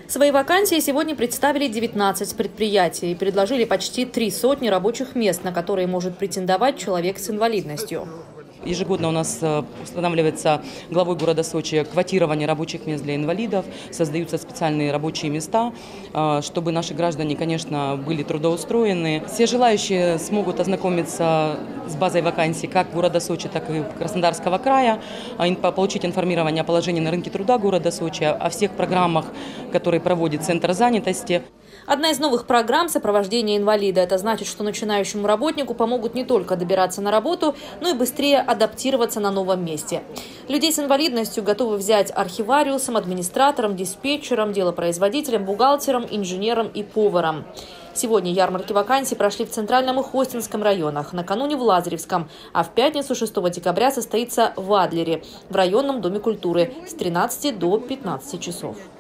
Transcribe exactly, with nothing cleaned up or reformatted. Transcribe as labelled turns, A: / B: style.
A: Свои вакансии сегодня представили девятнадцать предприятий и предложили почти три сотни рабочих мест, на которые может претендовать человек с инвалидностью.
B: Ежегодно у нас устанавливается главой города Сочи квотирование рабочих мест для инвалидов, создаются специальные рабочие места, чтобы наши граждане, конечно, были трудоустроены. Все желающие смогут ознакомиться с базой вакансий как города Сочи, так и Краснодарского края, получить информирование о положении на рынке труда города Сочи, о всех программах, которые проводит Центр занятости.
A: Одна из новых программ – сопровождение инвалида. Это значит, что начинающему работнику помогут не только добираться на работу, но и быстрее адаптироваться на новом месте. Людей с инвалидностью готовы взять архивариусом, администратором, диспетчером, делопроизводителем, бухгалтером, инженером и поваром. Сегодня ярмарки вакансий прошли в Центральном и Хостинском районах, накануне в Лазаревском, а в пятницу шестого декабря состоится в Адлере, в районном доме культуры с тринадцати до пятнадцати часов.